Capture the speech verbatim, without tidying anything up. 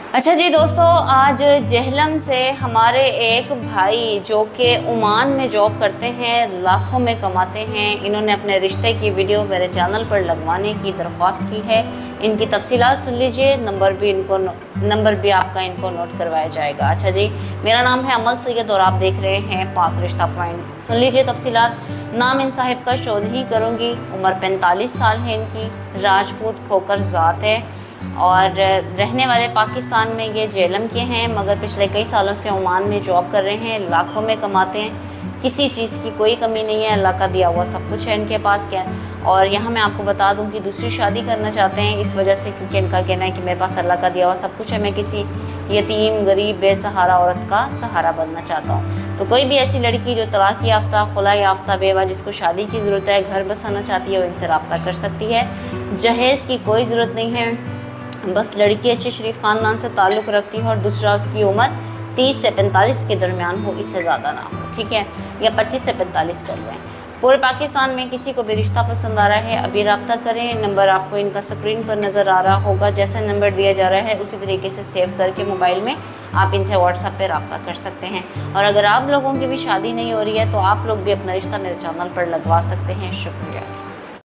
अच्छा जी दोस्तों, आज जेहलम से हमारे एक भाई जो कि ओमान में जॉब करते हैं, लाखों में कमाते हैं, इन्होंने अपने रिश्ते की वीडियो मेरे चैनल पर लगवाने की दरख्वास्त की है। इनकी तफसीलात सुन लीजिए, नंबर भी इनको नंबर भी आपका इनको नोट करवाया जाएगा। अच्छा जी, मेरा नाम है अमल सैयद और आप देख रहे हैं पाक रिश्ता पॉइंट। सुन लीजिए तफसीलात। नाम इन साहिब का शो नहीं करूँगी। उम्र पैंतालीस साल है इनकी, राजपूत खोकर ज़ात है और रहने वाले पाकिस्तान में ये जेहलम के हैं, मगर पिछले कई सालों से ओमान में जॉब कर रहे हैं, लाखों में कमाते हैं, किसी चीज़ की कोई कमी नहीं है, अल्लाह का दिया हुआ सब कुछ है इनके पास। क्या और यहाँ मैं आपको बता दूँ कि दूसरी शादी करना चाहते हैं इस वजह से, क्योंकि इनका कहना है कि मेरे पास अल्लाह का दिया हुआ सब कुछ है, मैं किसी यतीम गरीब बेसहारा औरत का सहारा बनना चाहता हूँ। तो कोई भी ऐसी लड़की जो तलाक याफ्ता, खुला याफ्ता, बेवा, जिसको शादी की ज़रूरत है, घर बसाना चाहती है, वो इनसे रब्ता कर सकती है। जहेज़ की कोई ज़रूरत नहीं है, बस लड़की अच्छे शरीफ ख़ानदान से ताल्लुक़ रखती है और दूसरा उसकी उम्र तीस से पैंतालीस के दरमियान हो, इससे ज़्यादा ना हो, ठीक है, या पच्चीस से पैंतालीस कर लें। पूरे पाकिस्तान में किसी को भी रिश्ता पसंद आ रहा है, अभी रब्ता करें। नंबर आपको इनका स्क्रीन पर नज़र आ रहा होगा, जैसा नंबर दिया जा रहा है उसी तरीके से सेव करके मोबाइल में आप इनसे व्हाट्सएप पे रब्ता कर सकते हैं। और अगर आप लोगों की भी शादी नहीं हो रही है तो आप लोग भी अपना रिश्ता मेरे चैनल पर लगवा सकते हैं। शुक्रिया।